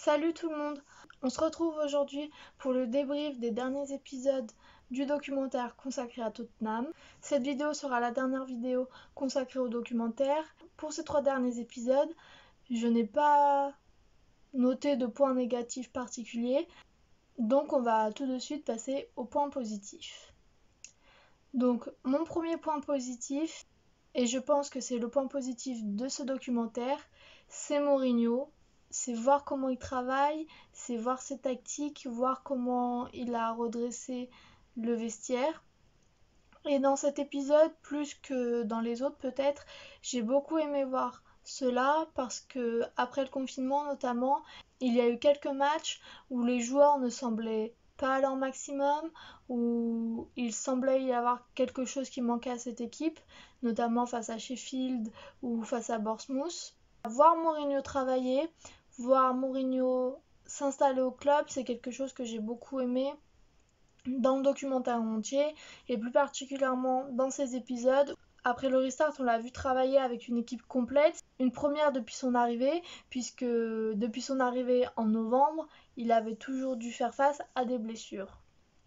Salut tout le monde! On se retrouve aujourd'hui pour le débrief des derniers épisodes du documentaire consacré à Tottenham. Cette vidéo sera la dernière vidéo consacrée au documentaire. Pour ces 3 derniers épisodes, je n'ai pas noté de points négatifs particuliers, donc on va tout de suite passer aux points positifs. Donc mon premier point positif, et je pense que c'est le point positif de ce documentaire, c'est Mourinho. C'est voir comment il travaille, c'est voir ses tactiques, voir comment il a redressé le vestiaire. Et dans cet épisode, plus que dans les autres peut-être, j'ai beaucoup aimé voir cela parce que après le confinement notamment, il y a eu quelques matchs où les joueurs ne semblaient pas à leur maximum, où il semblait y avoir quelque chose qui manquait à cette équipe, notamment face à Sheffield ou face à Bournemouth. Voir Mourinho travailler, voir Mourinho s'installer au club, c'est quelque chose que j'ai beaucoup aimé dans le documentaire entier et plus particulièrement dans ces épisodes. Après le restart, on l'a vu travailler avec une équipe complète, une première depuis son arrivée, puisque depuis son arrivée en novembre, il avait toujours dû faire face à des blessures.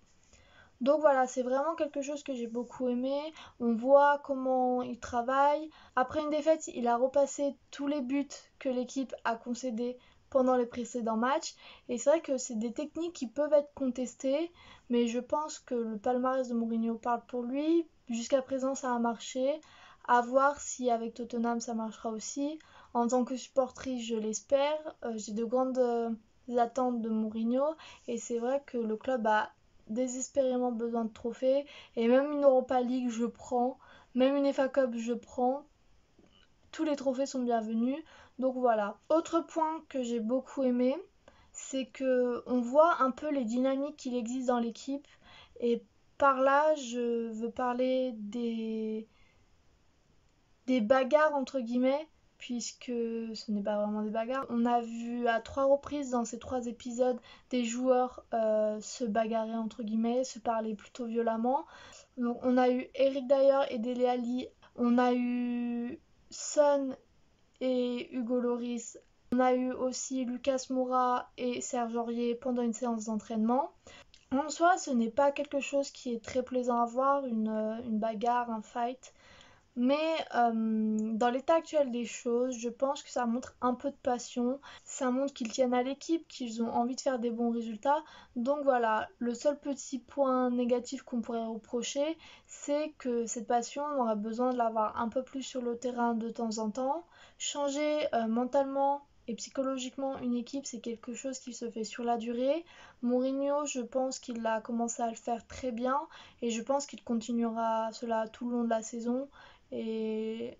Donc voilà, c'est vraiment quelque chose que j'ai beaucoup aimé. On voit comment il travaille. Après une défaite, il a repassé tous les buts que l'équipe a concédés pendant les précédents matchs. Et c'est vrai que c'est des techniques qui peuvent être contestées, mais je pense que le palmarès de Mourinho parle pour lui. Jusqu'à présent, ça a marché. À voir si avec Tottenham ça marchera aussi. En tant que supportrice, je l'espère. J'ai de grandes attentes de Mourinho. Et c'est vrai que le club a désespérément besoin de trophées, et même une Europa League je prends, même une FA Cup je prends, tous les trophées sont bienvenus. Donc voilà. Autre point que j'ai beaucoup aimé, c'est que on voit un peu les dynamiques qu'il existe dans l'équipe, et par là je veux parler des bagarres entre guillemets, puisque ce n'est pas vraiment des bagarres. On a vu à 3 reprises dans ces 3 épisodes des joueurs se bagarrer entre guillemets, se parler plutôt violemment. Donc on a eu Eric Dyer et Dele Alli, on a eu Son et Hugo Lloris, on a eu aussi Lucas Moura et Serge Aurier pendant une séance d'entraînement. En soi, ce n'est pas quelque chose qui est très plaisant à voir, une bagarre, un fight. Mais dans l'état actuel des choses, je pense que ça montre un peu de passion, ça montre qu'ils tiennent à l'équipe, qu'ils ont envie de faire des bons résultats. Donc voilà, le seul petit point négatif qu'on pourrait reprocher, c'est que cette passion, on aura besoin de l'avoir un peu plus sur le terrain de temps en temps. Changer mentalement et psychologiquement une équipe, c'est quelque chose qui se fait sur la durée. Mourinho, je pense qu'il a commencé à le faire très bien et je pense qu'il continuera cela tout le long de la saison. Et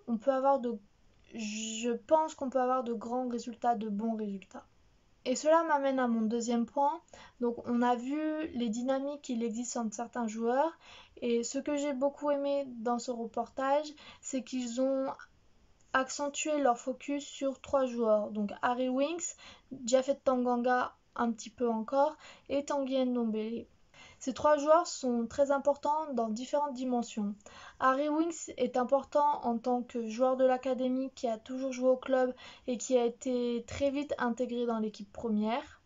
je pense qu'on peut avoir de grands résultats, de bons résultats. Et cela m'amène à mon deuxième point. Donc on a vu les dynamiques qu'il existe entre certains joueurs. Et ce que j'ai beaucoup aimé dans ce reportage, c'est qu'ils ont accentué leur focus sur 3 joueurs. Donc Harry Winks, Japhet Tanganga un petit peu encore, et Tanguy Ndombele. Ces 3 joueurs sont très importants dans différentes dimensions. Harry Winks est important en tant que joueur de l'académie qui a toujours joué au club et qui a été très vite intégré dans l'équipe première.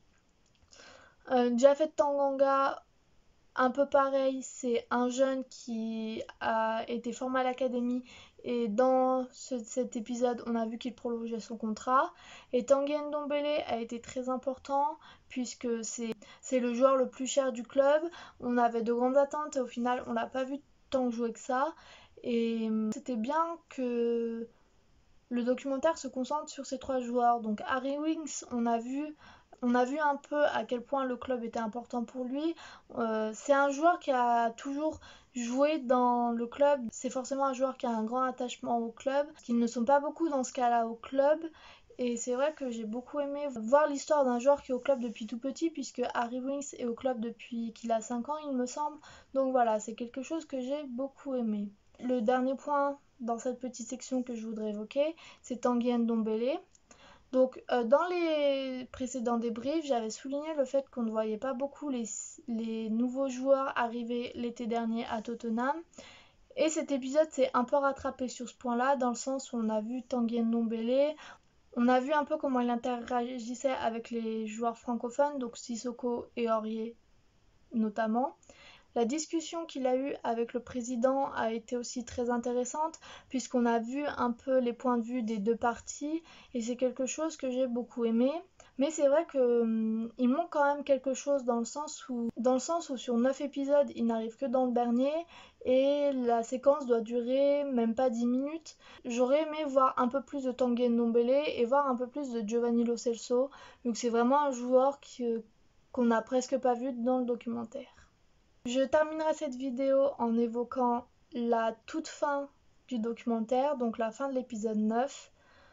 Japhet Tanganga, un peu pareil, c'est un jeune qui a été formé à l'académie et dans cet épisode, on a vu qu'il prolongeait son contrat. Et Tanguy Ndombele a été très important puisque c'est le joueur le plus cher du club. On avait de grandes attentes et au final, on l'a pas vu tant jouer que ça. Et c'était bien que le documentaire se concentre sur ces 3 joueurs. Donc Harry Winks, on a vu un peu à quel point le club était important pour lui. C'est un joueur qui a toujours joué dans le club. C'est forcément un joueur qui a un grand attachement au club, qu'ils ne sont pas beaucoup dans ce cas-là au club. Et c'est vrai que j'ai beaucoup aimé voir l'histoire d'un joueur qui est au club depuis tout petit, puisque Harry Winks est au club depuis qu'il a 5 ans, il me semble. Donc voilà, c'est quelque chose que j'ai beaucoup aimé. Le dernier point dans cette petite section que je voudrais évoquer, c'est Tanguy Ndombele. Donc dans les précédents débriefs, j'avais souligné le fait qu'on ne voyait pas beaucoup les nouveaux joueurs arriver l'été dernier à Tottenham. Et cet épisode s'est un peu rattrapé sur ce point-là, dans le sens où on a vu Tanguy Ndombele, On a vu un peu comment il interagissait avec les joueurs francophones, donc Sissoko et Aurier notamment. La discussion qu'il a eue avec le président a été aussi très intéressante puisqu'on a vu un peu les points de vue des deux parties et c'est quelque chose que j'ai beaucoup aimé. Mais c'est vrai qu'il manque quand même quelque chose dans le sens où sur 9 épisodes, il n'arrive que dans le dernier et la séquence doit durer même pas 10 minutes. J'aurais aimé voir un peu plus de Tanguy Ndombele et voir un peu plus de Giovanni Lo Celso, donc c'est vraiment un joueur qu'on n'a presque pas vu dans le documentaire. Je terminerai cette vidéo en évoquant la toute fin du documentaire, donc la fin de l'épisode 9.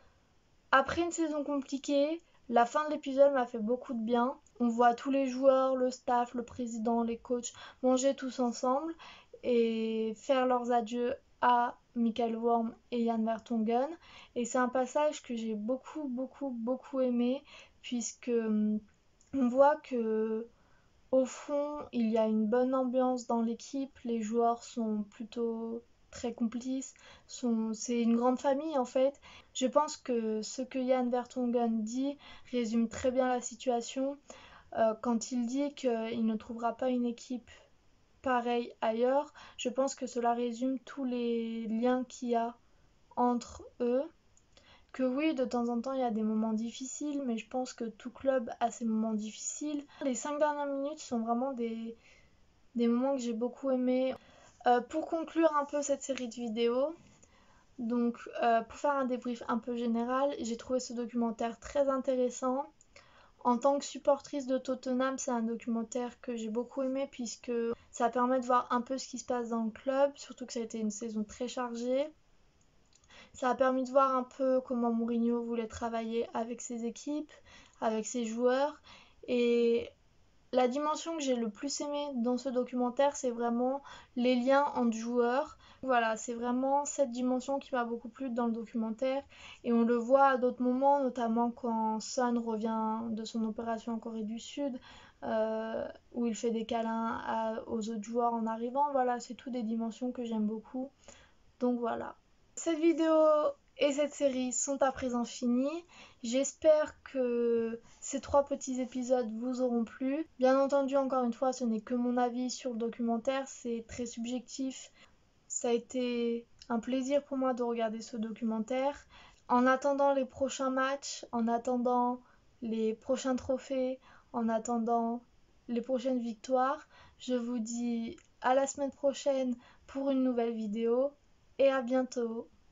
Après une saison compliquée, la fin de l'épisode m'a fait beaucoup de bien. On voit tous les joueurs, le staff, le président, les coachs manger tous ensemble et faire leurs adieux à Michael Worm et Jan Vertonghen. Et c'est un passage que j'ai beaucoup aimé puisque on voit que au fond, il y a une bonne ambiance dans l'équipe, les joueurs sont plutôt très complices, c'est une grande famille en fait. Je pense que ce que Jan Vertonghen dit résume très bien la situation quand il dit qu'il ne trouvera pas une équipe pareille ailleurs. Je pense que cela résume tous les liens qu'il y a entre eux. Que oui, de temps en temps, il y a des moments difficiles, mais je pense que tout club a ses moments difficiles. Les 5 dernières minutes sont vraiment des moments que j'ai beaucoup aimés. Pour conclure un peu cette série de vidéos, donc pour faire un débrief un peu général, j'ai trouvé ce documentaire très intéressant. En tant que supportrice de Tottenham, c'est un documentaire que j'ai beaucoup aimé puisque ça permet de voir un peu ce qui se passe dans le club, surtout que ça a été une saison très chargée. Ça a permis de voir un peu comment Mourinho voulait travailler avec ses équipes, avec ses joueurs. Et la dimension que j'ai le plus aimée dans ce documentaire, c'est vraiment les liens entre joueurs. Voilà, c'est vraiment cette dimension qui m'a beaucoup plu dans le documentaire. Et on le voit à d'autres moments, notamment quand Son revient de son opération en Corée du Sud, où il fait des câlins aux autres joueurs en arrivant. Voilà, c'est tout des dimensions que j'aime beaucoup. Donc voilà. Cette vidéo et cette série sont à présent finies. J'espère que ces 3 petits épisodes vous auront plu. Bien entendu, encore une fois, ce n'est que mon avis sur le documentaire, c'est très subjectif. Ça a été un plaisir pour moi de regarder ce documentaire. En attendant les prochains matchs, en attendant les prochains trophées, en attendant les prochaines victoires, je vous dis à la semaine prochaine pour une nouvelle vidéo et à bientôt.